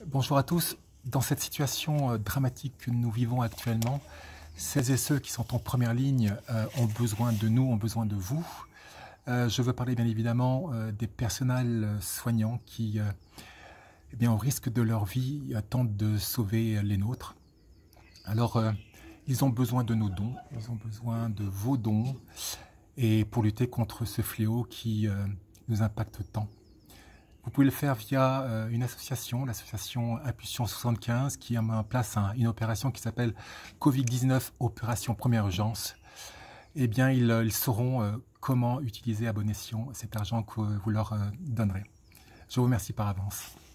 Bonjour à tous. Dans cette situation dramatique que nous vivons actuellement, celles et ceux qui sont en première ligne ont besoin de nous, ont besoin de vous. Je veux parler bien évidemment des personnels soignants qui, au risque de leur vie, tentent de sauver les nôtres. Alors, ils ont besoin de nos dons, ils ont besoin de vos dons, et pour lutter contre ce fléau qui nous impacte tant. Vous pouvez le faire via une association, l'association Impulsion 75, qui a mis en place une opération qui s'appelle Covid-19 Opération Première Urgence. Eh bien, ils sauront comment utiliser à bon escient cet argent que vous leur donnerez. Je vous remercie par avance.